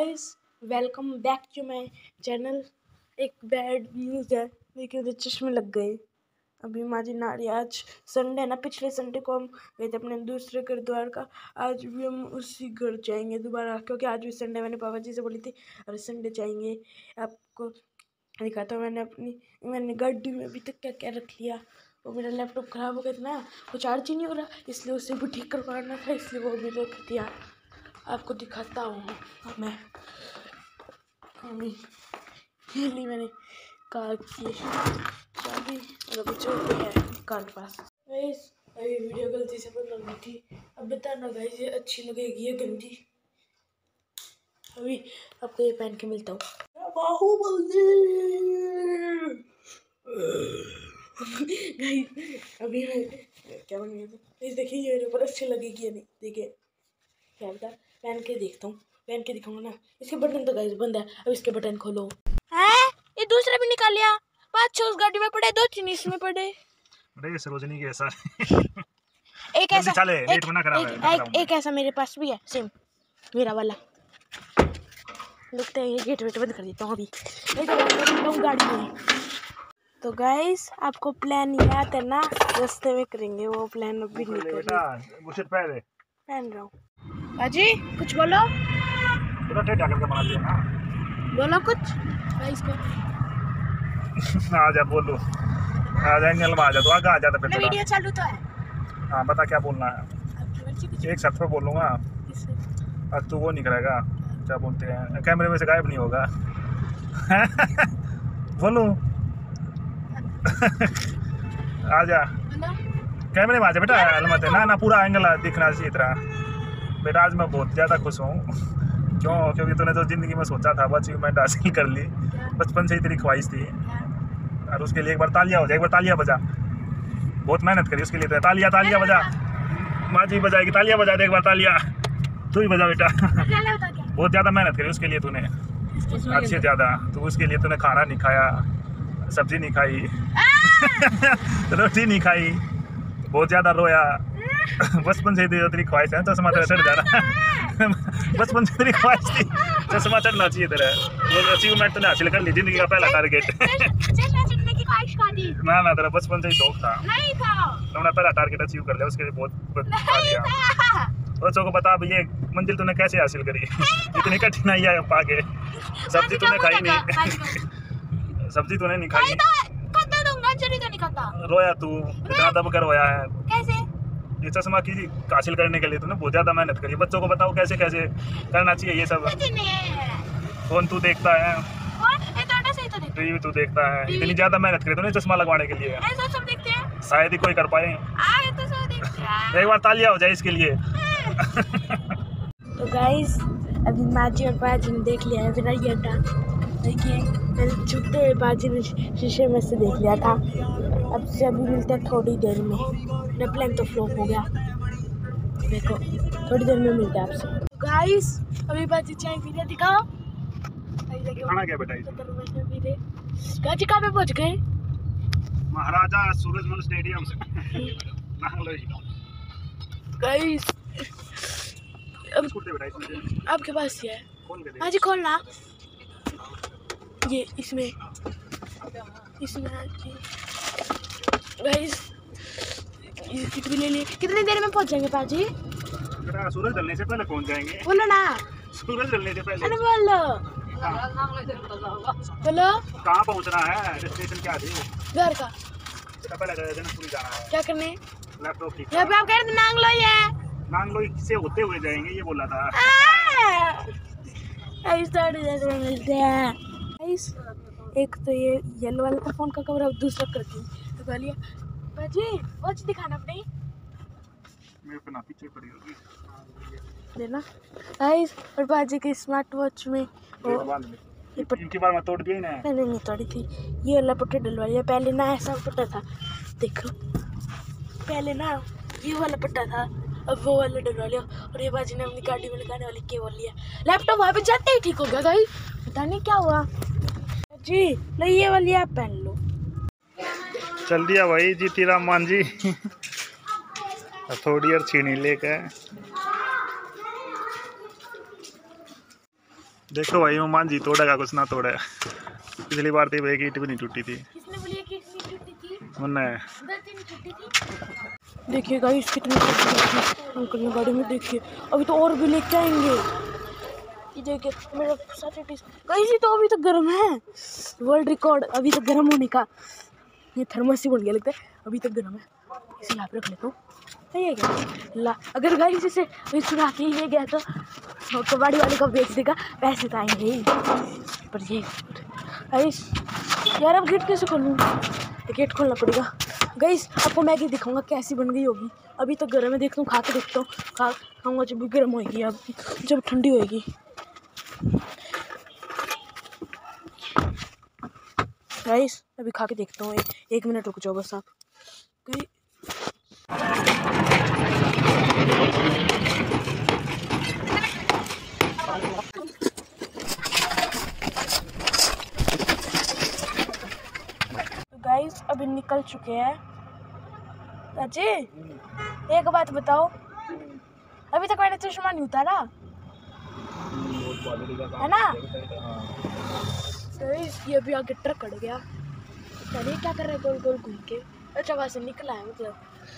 Guys welcome back to my channel. एक bad news है, देखिए चश्मे लग गए। अभी माजी नारी आज संडे ना, पिछले संडे को हम गए थे अपने दूसरे गुरुद्वार का। आज भी हम उसी घर जाएंगे दोबारा, क्योंकि आज भी संडे। मैंने पापा जी से बोली थी अरे संडे जाएंगे। आपको दिखाता हूँ मैंने गाड़ी में अभी तक क्या क्या रख लिया। वो मेरा लैपटॉप ख़राब हो गया था ना, वो चार्ज ही नहीं हो रहा, इसलिए उसे भी ठीक करवाना था, इसलिए वो भी रख दिया। आपको दिखाता हूँ मैं। ये ली मैंने कार की चाबी और कुछ है कार के पास। गाइस अभी वीडियो गलती से बंद हो गई थी, अब बताना गाइस ये अच्छी लगेगी या गंदी। अभी आपको ये पहन के मिलता हूँ। बाहुबली गाइस अभी मैं क्या बन गया था, इस देखिए ये मेरे ऊपर अच्छी लगेगी या नहीं। देखिए क्या बता, पहन के देखता हूँ, पहन के दिखाऊंगा ना। इसके बटन तो गाइस बंद है, अब इसके बटन खोलो। है ये दूसरा भी निकाल लिया, 5-6 उस गाड़ी में पड़े, 2-3 इसमें पड़े। अरे सरोजनी के ऐसा एक ऐसा चले, लेट बना करा एक ऐसा मेरे पास भी है सेम मेरा वाला। लगता है ये गेट वेट बंद कर देता हूँ अभी, गाड़ी में। तो गाइस आपको प्लान याद है ना, रास्ते में करेंगे वो प्लान, अभी नहीं कर रहे। पहन रहा हूँ। बाजी कुछ बोलो, पूरा टेढ़ा करके बना दिया ना, बोलो कुछ गाइस को। आ जा बोलो, आ जा एंगल में आ जा, तो आगे आ जा। तो वीडियो चालू तो है। हाँ बता क्या बोलना है। एक शर्त पे बोलूँगा, अब तू वो नहीं करेगा, क्या बोलते हैं, कैमरे में से गायब नहीं होगा। बोलो आ जा कैमरे में आ जा बेटा, मत ना ना पूरा एंगल दिखना चाहिए तरह। बेटा आज मैं बहुत ज़्यादा खुश हूँ। क्यों? क्योंकि तूने तो ज़िंदगी में सोचा था वो अचीवमेंट हासिल कर ली, बचपन से ही तेरी ख्वाहिश थी। और उसके लिए एक बार तालियां हो जाए, एक बार तालियां बजा। बहुत मेहनत करी उसके लिए, तो तालियां बजा। माँ जी बजाएगी, तालियां बजा दे एक बार, तालियां तू ही बजा बेटा। बहुत ज़्यादा मेहनत करी उसके लिए तूने, अच्छे ज़्यादा। तो उसके लिए तूने खाना नहीं खाया, सब्जी नहीं खाई, रोटी नहीं खाई, बहुत ज़्यादा रोया। बचपन से तेरी ख्वाहिश है चश्मा तेरा चढ़ जाना। बचपन से तेरी ख्वाहिश थी चश्मा चढ़ना चाहिए तेरा, वो अचीवमेंट तूने हासिल कर ली, जिंदगी का पहला टारगेट। ना ना तेरा बचपन से ही शौक था, तुमने पहला टारगेट अचीव कर लिया, उसके लिए बहुत लिया। बच्चों को बता अब ये मंजिल तूने कैसे हासिल करी। इतनी कठिनाई है पाके, सब्जी तूने खाई नहीं, सब्जी तूने नहीं खाई, रोया तू, इतना दब कर रोया है कैसे? ये चश्मा की हासिल करने के लिए तूने बहुत ज्यादा मेहनत करी। बच्चों को बताओ कैसे कैसे करना चाहिए ये सब। फोन तू देखता है, टीवी तू देखता है, इतनी ज्यादा मेहनत करी तूने चश्मा लगवाने के लिए, शायद ही कोई कर पाए। एक बार तालियां हो जाए इसके लिए। तो गाइस अभी माजी और पाजी ने देख लिया है, फिर ये अड्डा देखिए, मैंने छुपते हुए पाजी ने शीशे में से देख लिया था। अब से अभी मिलते हैं थोड़ी देर में, मेरा प्लान तो फ्लॉप हो गया। देखो थोड़ी देर में मिलते हैं आपसे। गाइस अभी पाजी चाय पी रहे, दिखाओ खाना क्या बेटा। गाजी कहाँ पे पहुँच गए? महाराजा सूरजमल स्टेडियम से। गाइस अब आपके पास ही है, हाँ जी खोलना ये इसमें गाइस ये किट भी ले लिए। कितनी देर में पहुंच जाएंगे पाजी? सूरज ढलने से पहले पहुंच जाएंगे। बोलो ना, सूरज ढलने से पहले। अरे बोलो बोलो कहाँ पहुंचना है, डेस्टिनेशन क्या थी? घर का पहले जनकपुरी जाना है। क्या करने? लैपटॉप ठीक है। आप कह रहे थे नांगलोई है, नांगलोई से होते हुए जाएंगे ये बोला था। मिलते हैं। एक तो ये येलो वाला का फोन का कवर, अब दूसरा कर दी तो गालियाँ। बाजी वॉच दिखाना अपनी, मेरे पे ना पीछे पड़ी होगी देना। गाइस और बाजी के स्मार्ट वॉच में इनकी बार मैं तोड़ दिया ही ना। नहीं तोड़ी थी, ये वाला पट्टे डलवा लिया। पहले ना ऐसा पट्टा था, देखो पहले ना ये वाला पट्टा था, अब वो वाला डलवा लिया। और ये बाजी ने अपनी गाड़ी में लगाने वाली केबल लिया। लैपटॉप वहाँ पे जाते ही ठीक हो गया गाइस, पता नहीं क्या हुआ जी। लो ये वाली आप पहन लो। चल दिया भाई जीती राम मान जी। थोड़ी और छीनी लेकर देखो भाई वो मान जी तोड़ेगा कुछ ना तोड़े। पिछली बार तो एक ईंट भी नहीं टूटी थी। किसने बोली कि इतनी टूटी थी? उन्ने उधर तीन टूटी थी। देखिए गाइस कितनी अंकल ने गाड़ी में, देखिए अभी तो और भी लेके आएंगे। ये देखिए मेरा सैटरडे गाइस, ये तो अभी तक गर्म है। वर्ल्ड रिकॉर्ड अभी तक गर्म होने का। ये थर्मस ही बन गया लगता है, अभी तक गर्म है। इसे यहाँ पे रख लेता हूँ। ये क्या ला, अगर गाइस इसे चुरा के ये गया तो कबाड़ी वाले को बेच देगा, पैसे तो आएंगे ही। पर ये गाइस यार अब गेट कैसे खोलूँ? गेट खोलना पड़ेगा। गाइस आपको मैगी दिखाऊंगा कैसी बन गई होगी। अभी तो गर्म है, देखता हूँ खा के देखता हूँ। खाऊंगा जब भी गर्म होएगी, अब जब ठंडी होएगी। गाइस अभी खा के देखता हूँ। एक मिनट रुक जाओ बस आप। गाइस अभी निकल चुके हैं। चाची एक बात बताओ, अभी तक मैंने चश्मा नहीं उतारा है ना? ये अभी आगे ट्रक कट गया। चलिए क्या कर रहे हैं, गोल गोल घूम के। अच्छा वहां से निकला है मतलब।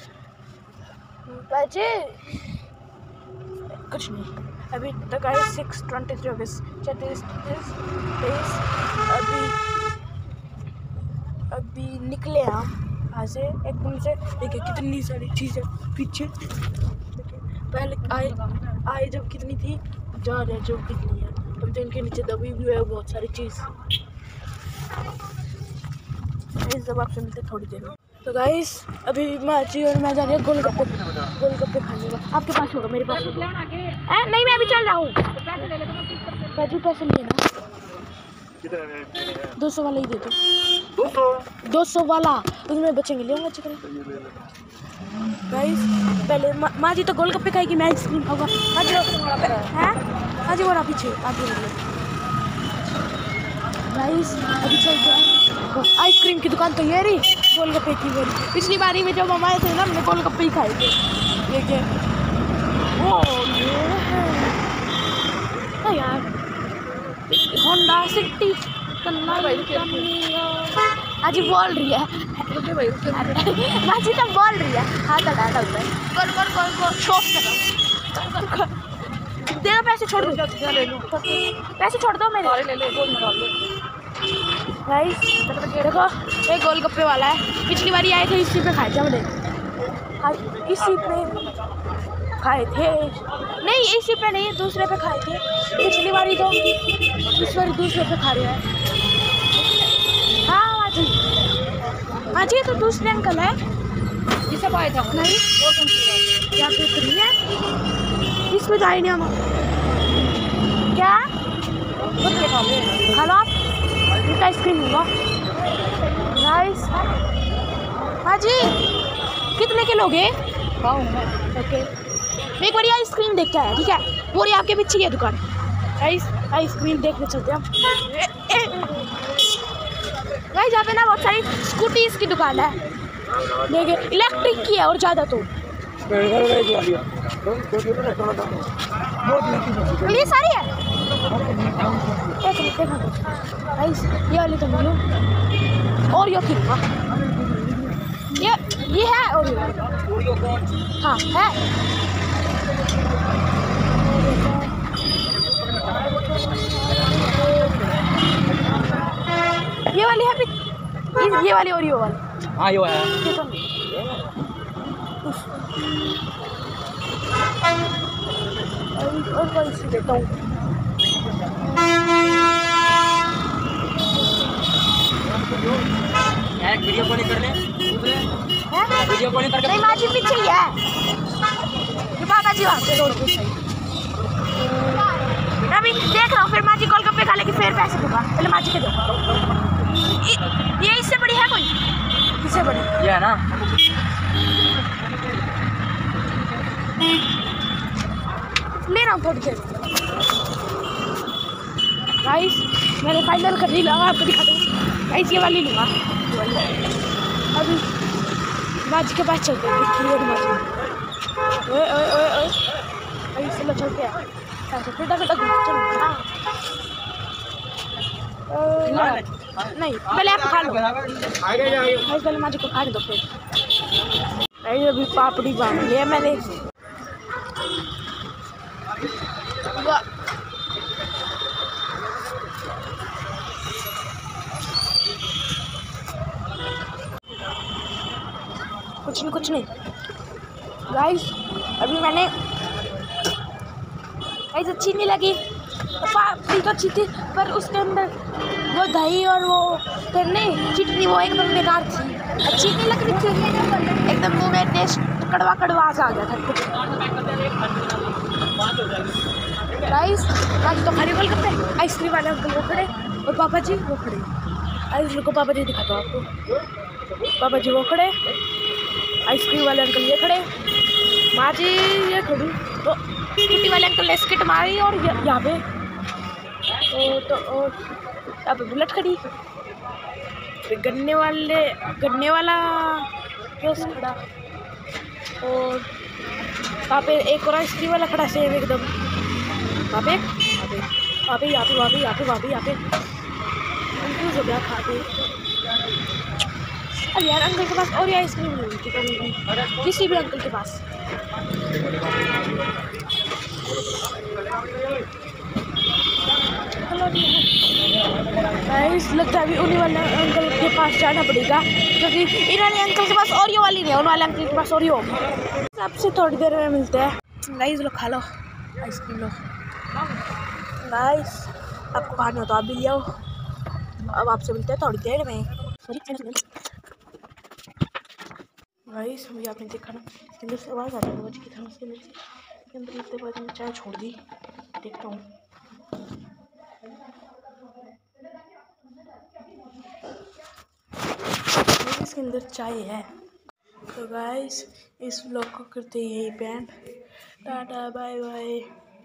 चाची कुछ नहीं, अभी तक आए 6:23 अभी निकले हम यहाँ से एकदम से। देखिए कितनी सारी चीज़ें पीछे। देखिए पहले आए जब कितनी थी, जा रहे जो कितनी है। अब तो इनके नीचे दबी हुई है बहुत सारी चीज़। जब आपसे मिलते थोड़ी देर में। तो गाइस अभी माची और मैं जा रही हूँ गोलगप्पे खाने का। आपके पास होगा, मेरे पास होगा। नहीं मैं अभी चल रहा हूँ। पैसे लेना 200 वाला ही दे दो। 200 वाला उसमें बचेंगे, ले आऊँगा चिकन। गाइस पहले माँ जी तो गोलगप्पे खाएगी, मैं आइसक्रीम खाऊंगा। हाँ जी वो रहा पीछे आगे। गाइस अभी चलते हैं। आइसक्रीम की दुकान तो ये रही, गोलगप्पे की वो रही। पिछली बारी में जब हम आए थे ना, हमने गोलगप्पे ही खाए थे। देखिए वो यार होंडा सिटी आज बोल रही है। माजी तो बोल रही है। हाँ तो डाटा होता है। गोल शॉप कर दे दो, पैसे छोड़ दो। पैसे छोड़ दो मेरे। गाइस देखो एक गोलगप्पे वाला है। पिछली बारी आए थे इसी पे खाए थे हमने। इसी पे खाए थे, नहीं इसी पे नहीं, दूसरे पे खाए थे पिछली बारी तो। इस बारी दूसरे पे खा रहे हैं। हाँ माजी तो दूसरे अंकल है जिसे पाया था। नहीं क्या फ्री है, इसमें जाए नहीं हम। क्या खा लो आप, आइसक्रीम लूँगा। नाइस माजी कितने के लोगे? ओके एक बार आइसक्रीम देख के आया, ठीक है? वो रही आपके पीछे है दुकान। आइसक्रीम देखने चलते हैं हम। गाइस यहाँ पे ना बहुत सारी स्कूटीज की दुकान है। देखिए इलेक्ट्रिक की है और ज़्यादा तो ये सारी है। गाइस ये वाली तो मिलो और यो खिलवा ये है और हाँ है। ये वाली है, ये वाली और ये वाली। हाँ यो है। और कौन सी देता हूँ? यार वीडियो कॉलिंग कर ले। वीडियो कॉलिंग करके नहीं माजी पीछे ही है। ये बाबा जी वहाँ पे रोड पे सही। अभी देख रहा हूँ, फिर माजी गोलगप्पे खा लेगी, फिर पैसे दूंगा। पहले माजी के दो। ये इससे बड़ी है कोई? इससे बड़ी ये है ना। ले रहा हूँ थोड़ी देर। गाइस मैंने फाइनल कर लिया, आपको दिखा दूँ। गाइस ये वाली लूँगा। अभी माजी के पास चलते हैं। ओए ओए ओए ओए अभी चलो चलते हैं। फिर घूम चलो। नहीं पहले आप खा लो, पहले माजी को खाने दो फिर। अभी पापड़ी बांध लिया मैंने। कुछ नहीं गाइस, अभी मैंने गाइस अच्छी नहीं लगी पापड़ी तो अच्छी थी, पर उसके अंदर वो दही और वो फिर नहीं चटनी वो एकदम बेकार थी, अच्छी नहीं लग रही थी एकदम। मुँह में टेस्ट कड़वा सा आ गया था गाइस। आज तो खाने वाले कपड़े आइसक्रीम वाले अंकल वो खड़े और पापा जी वो खड़े। आइसक्रीम को पापा जी दिखाता हूँ आपको, पापा जी वो खड़े, आइसक्रीम वाले अंकल ये खड़े, माँ जी ये खड़ी, तो स्कूटी वाले अंकल ने स्किट मारी और यहाँ पे तो और यहाँ पे बुलेट खड़ी, फिर गन्ने वाला केस खड़ा, और वहाँ पे एक और आइसक्रीम वाला खड़ा सेम एकदम, वहाँ पे कंफ्यूज हो गया खा के। अब यार अंकल के पास और ये आइसक्रीम नहीं मिलती कभी भी, किसी भी अंकल के पास। गाइस लगता है अभी उन्हीं वाले अंकल के पास जाना पड़ेगा, क्योंकि इन वाले अंकल के पास ओरियो वाली नहीं है, उन वाले अंकल के पास ओरियो। आपसे थोड़ी देर में मिलते हैं गाइस। लो खा लो आइसक्रीम लो गाइस, आपको खाना हो तो आप भी ले आओ। अब आपसे मिलते हैं थोड़ी देर में। गाइस अभी आपने देखा ना अंदर से आवाज़ आ रही है की तरह से, अंदर लगते बाद मैंने चाय छोड़ दी, देखता हूँ। इसके अंदर चाय है। तो गाइस इस व्लॉग को करते हैं यही बैंड, टाटा बाय बाय।